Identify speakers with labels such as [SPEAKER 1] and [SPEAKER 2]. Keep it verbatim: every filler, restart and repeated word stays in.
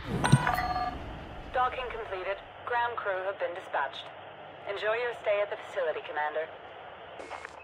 [SPEAKER 1] Docking completed. Ground crew have been dispatched. Enjoy your stay at the facility, Commander.